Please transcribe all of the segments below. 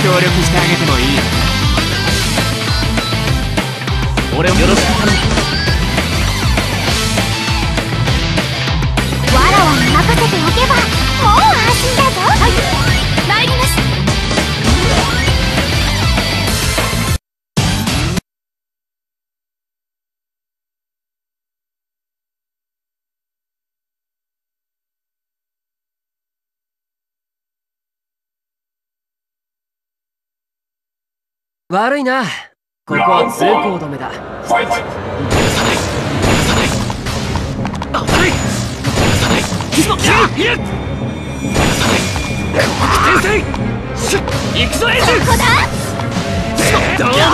協力してあげてもいい。俺をよろしく頼む。 わらわに任せておけばもう安心だぞ。はい、参ります。 悪いな。ここは通行止めだ。行くぞエイズ。どうだよ。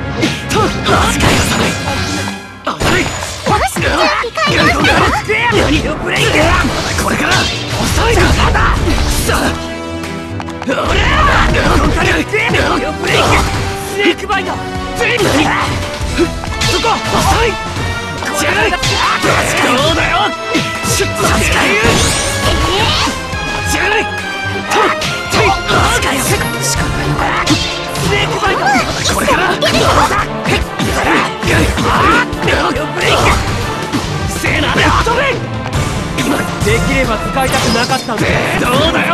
ブレイク。これから遅いぞ。ブレイク。スネークバイト。そこ遅い。じゃあどうだよ。じゃスネークバイト。これからブレイク。せーな、飛べ。できれば使いたくなかったんで。どうだよ。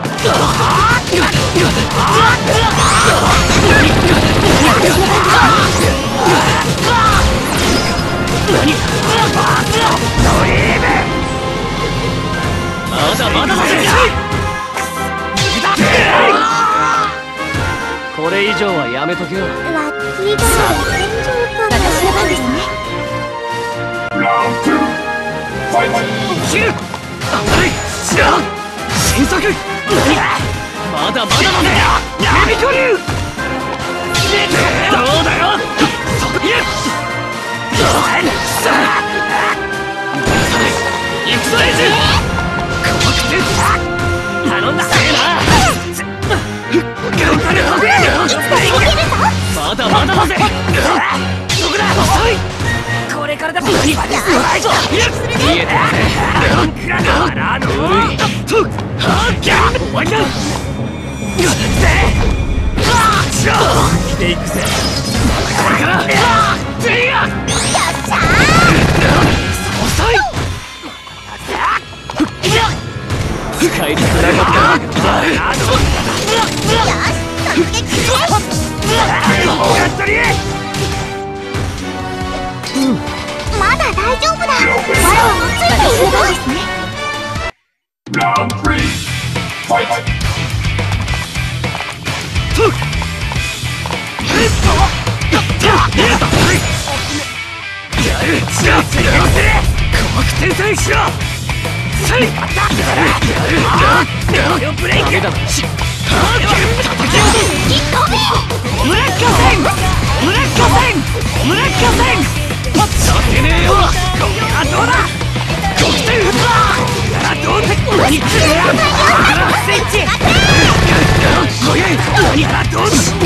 まだこれ以上はやめとけよ。 ラッキードール返上か。私の番ですね。 新作。まだだぜ。ヘビコリュウ。どうだよ。行くぞエイズ。頼んだ。せーな。まだだぜ。そこだ。遅い。これからだ。見えてるぜ。終わりだ。来ていくぜ。これから遅い。使いづらかった。 まだ大丈夫だ。わらわもついているんですね。 鼓膜転生しろ。ブレイク。させねえよ。どうだ。得点振った。どうスイッチ。どう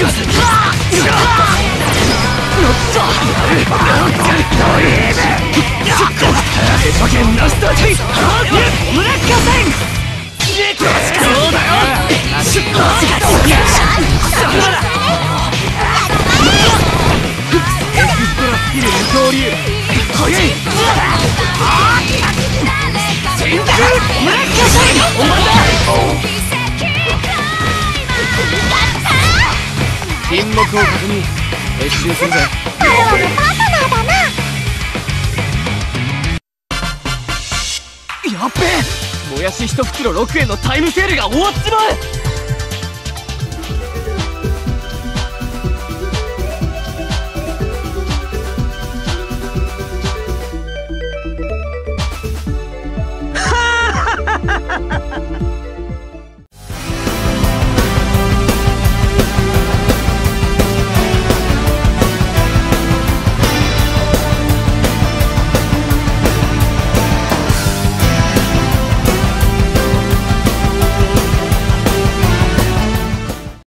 品目を確認。撤収するぜ。 わらわのパートナーだな。 やっべえ。もやし1袋6円のタイムセールが終わっちまう。